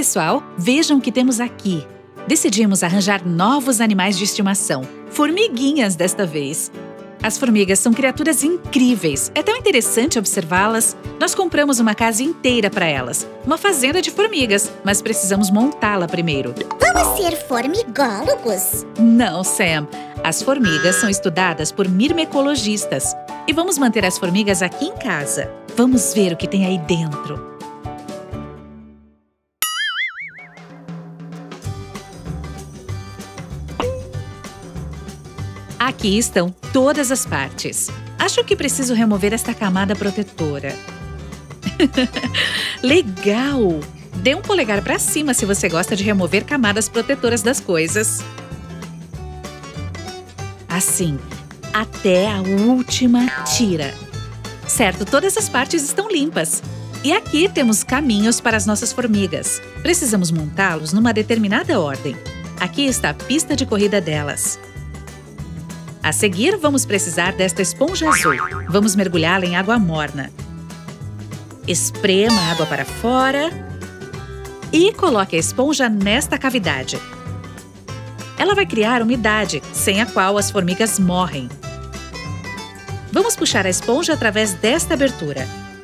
pessoal, vejam o que temos aqui. Decidimos arranjar novos animais de estimação. Formiguinhas desta vez. As formigas são criaturas incríveis. É tão interessante observá-las. Nós compramos uma casa inteira para elas. Uma fazenda de formigas, mas precisamos montá-la primeiro. Vamos ser formigólogos? Não, Sam. As formigas são estudadas por mirmecologistas. E vamos manter as formigas aqui em casa. Vamos ver o que tem aí dentro. Aqui estão todas as partes. Acho que preciso remover esta camada protetora. Legal! Dê um polegar para cima se você gosta de remover camadas protetoras das coisas. Assim, até a última tira. Certo, todas as partes estão limpas. E aqui temos caminhos para as nossas formigas. Precisamos montá-los numa determinada ordem. Aqui está a pista de corrida delas. A seguir, vamos precisar desta esponja azul. Vamos mergulhá-la em água morna. Esprema a água para fora e coloque a esponja nesta cavidade. Ela vai criar umidade, sem a qual as formigas morrem. Vamos puxar a esponja através desta abertura.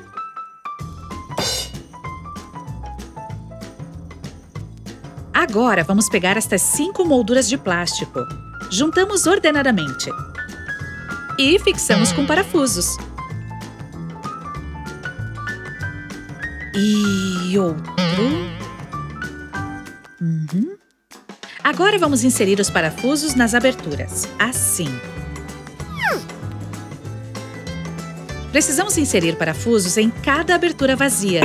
Agora, vamos pegar estas 5 molduras de plástico. Juntamos ordenadamente. E fixamos com parafusos. E outro. Agora vamos inserir os parafusos nas aberturas. Assim. Precisamos inserir parafusos em cada abertura vazia.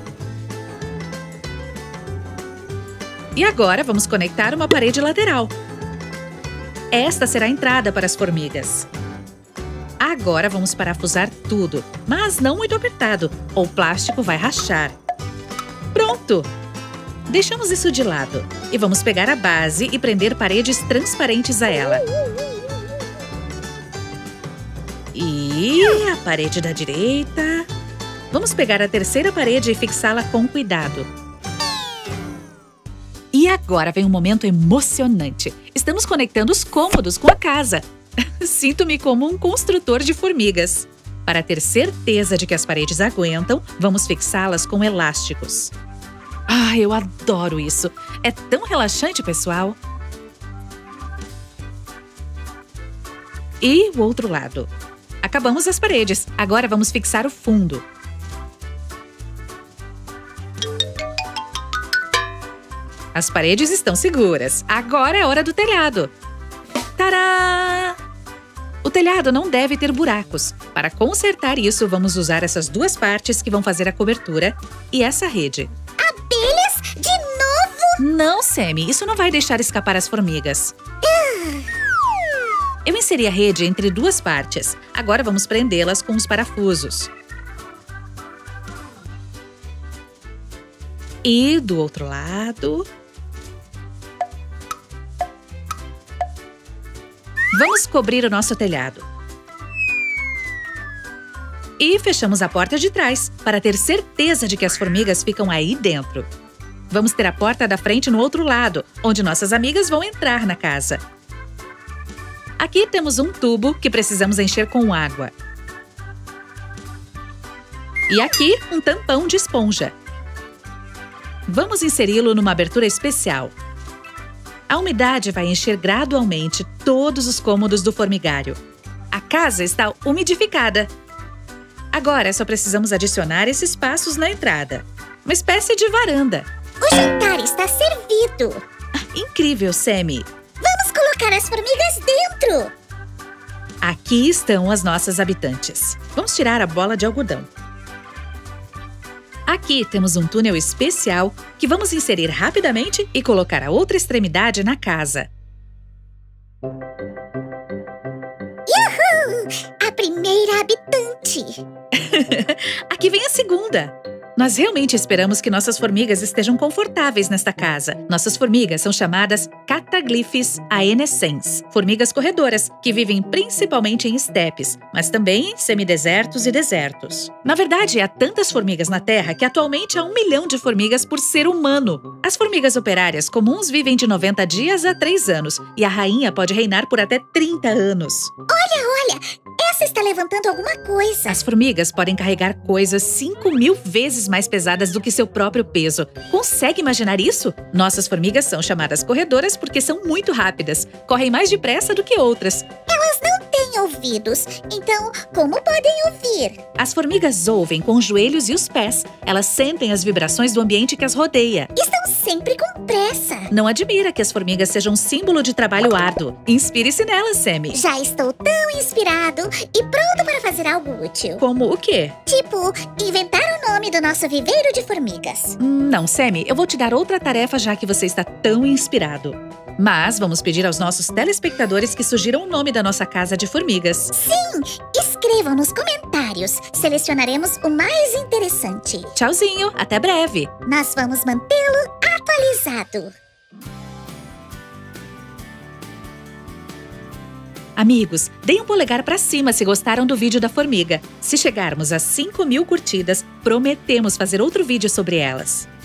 E agora vamos conectar uma parede lateral. Esta será a entrada para as formigas. Agora vamos parafusar tudo, mas não muito apertado, ou o plástico vai rachar. Pronto! Deixamos isso de lado e vamos pegar a base e prender paredes transparentes a ela. E a parede da direita. Vamos pegar a terceira parede e fixá-la com cuidado. E agora vem um momento emocionante. Estamos conectando os cômodos com a casa. Sinto-me como um construtor de formigas. Para ter certeza de que as paredes aguentam, vamos fixá-las com elásticos. Ah, eu adoro isso. É tão relaxante, pessoal. E o outro lado. Acabamos as paredes. Agora vamos fixar o fundo. As paredes estão seguras. Agora é hora do telhado. Tadá! O telhado não deve ter buracos. Para consertar isso, vamos usar essas duas partes que vão fazer a cobertura e essa rede. Abelhas? De novo? Não, Sammy. Isso não vai deixar escapar as formigas. Eu inseri a rede entre duas partes. Agora vamos prendê-las com os parafusos. E do outro lado... Vamos cobrir o nosso telhado. E fechamos a porta de trás, para ter certeza de que as formigas ficam aí dentro. Vamos ter a porta da frente no outro lado, onde nossas amigas vão entrar na casa. Aqui temos um tubo que precisamos encher com água. E aqui, um tampão de esponja. Vamos inseri-lo numa abertura especial. A umidade vai encher gradualmente todos os cômodos do formigário. A casa está umidificada. Agora só precisamos adicionar esses espaços na entrada. Uma espécie de varanda. O jantar está servido. Incrível, Sammy. Vamos colocar as formigas dentro. Aqui estão as nossas habitantes. Vamos tirar a bola de algodão. Aqui temos um túnel especial que vamos inserir rapidamente e colocar a outra extremidade na casa. Yuhu! A primeira habitante. Aqui vem a segunda. Nós realmente esperamos que nossas formigas estejam confortáveis nesta casa. Nossas formigas são chamadas Cataglyphis aenescens, formigas corredoras, que vivem principalmente em estepes, mas também em semidesertos e desertos. Na verdade, há tantas formigas na Terra que atualmente há 1 milhão de formigas por ser humano. As formigas operárias comuns vivem de 90 dias a 3 anos, e a rainha pode reinar por até 30 anos. Olha, essa está levantando alguma coisa. As formigas podem carregar coisas 5.000 vezes mais pesadas do que seu próprio peso. Consegue imaginar isso? Nossas formigas são chamadas corredoras porque são muito rápidas. Correm mais depressa do que outras. Elas não têm ouvidos, então como podem ouvir? As formigas ouvem com os joelhos e os pés. Elas sentem as vibrações do ambiente que as rodeia. Estão sempre com pressa. Não admira que as formigas sejam um símbolo de trabalho árduo. Inspire-se nelas, Sammy. Já estou tão inspirado e pronto para fazer algo útil. Como o quê? Tipo, inventar o nome do nosso viveiro de formigas. Não, Sammy, eu vou te dar outra tarefa já que você está tão inspirado. Mas vamos pedir aos nossos telespectadores que sugiram o nome da nossa casa de formigas. Sim, escrevam nos comentários. Selecionaremos o mais interessante. Tchauzinho, até breve. Nós vamos mantê-lo atualizado. Amigos, deem um polegar pra cima se gostaram do vídeo da formiga. Se chegarmos a 5.000 curtidas, prometemos fazer outro vídeo sobre elas.